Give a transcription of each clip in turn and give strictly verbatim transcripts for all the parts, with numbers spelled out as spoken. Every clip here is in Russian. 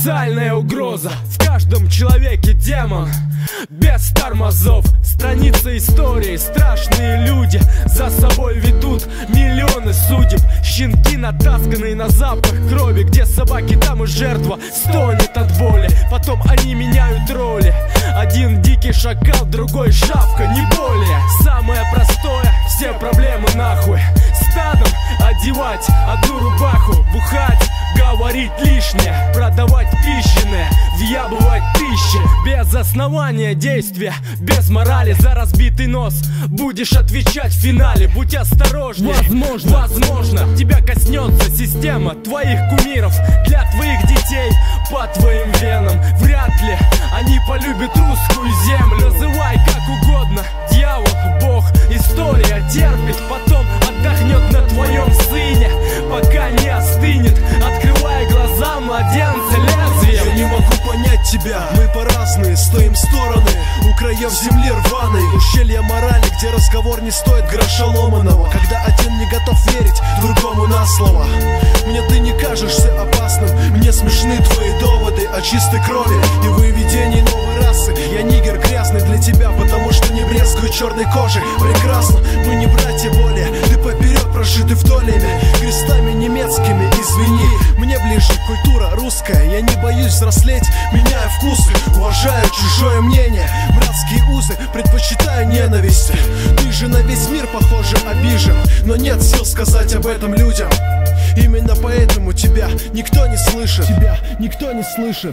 Социальная угроза, в каждом человеке демон, без тормозов. Страница истории, страшные люди за собой ведут миллионы судеб. Щенки, натасканные на запах крови, где собаки, там и жертва стонет от боли. Потом они меняют роли, один дикий шакал, другой шавка, не более. Самое простое, все проблемы нахуй. Стадом одевать одну рубаху, бухать, говорить лишнее, продавать пищенное, въябывать тысячи. Без основания действия, без морали, за разбитый нос будешь отвечать в финале. Будь осторожнее, возможно, возможно тебя коснется система твоих кумиров. Для твоих детей, по твоим венам, вряд ли они полюбят русскую землю. Называй как угодно, дьявол, бог, история терпит, потом отдохнет на твоем сыне, пока не остынет, открывая глаза младенца лезвием. Я не могу понять тебя, мы по-разные, стоим стороны у краев земли рваной, ущелья морали, где разговор не стоит гроша ломаного, когда один не готов верить другому на слово. Мне ты не кажешься опасным, мне смешны твои доводы о чистой крови и выведении новой расы. Я нигер грязный для тебя, потому что не брезгую черной кожей. Прекрасно, мы не братья более, ты поперек прошиты вдолями, крестами немецкими, извини. Мне ближе культура русская, я не боюсь взрослеть, меняя вкусы, уважаю чужое мнение, братские узы, предпочитаю ненависти. Ты же на весь мир, похоже, обижен, но нет сил сказать об этом людям. Именно поэтому тебя никто не слышит. Тебя никто не слышит.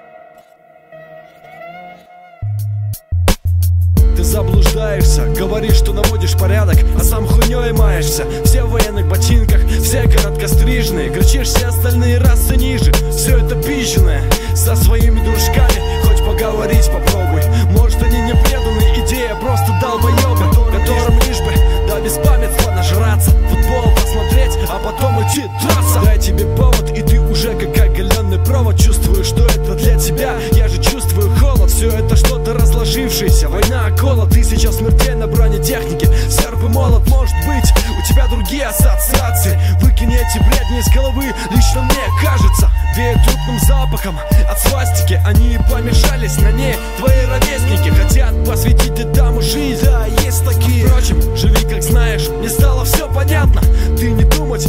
Ты заблуждаешься, говоришь, что наводишь порядок, а сам хуйней маешься. Все в военных ботинках, все короткострижные, кричишь все остальные расы ниже. Все это пизженое, со своими дружками хоть поговорить попробуй. Может, они не преданы, идея просто долбоёбы, которым лишь бы до беспамятства нажраться, футбол посмотреть, а потом идти драться. Дай тебе повод, и ты уже как оголенный провод. Чувствую, что это для тебя, я же чувствую холод. Все это что-то разложившееся, война около. Ты сейчас смертельно бронетехники, серп и молот. Может быть, у тебя другие ассоциации, выкини эти бредни из головы. Лично мне кажется, веет трупным запахом от свастики. Они помешались на ней, твои ровесники хотят посвятить этому жизнь. Да, есть такие. Впрочем, живи как знаешь, мне стало все понятно. Ты не думать,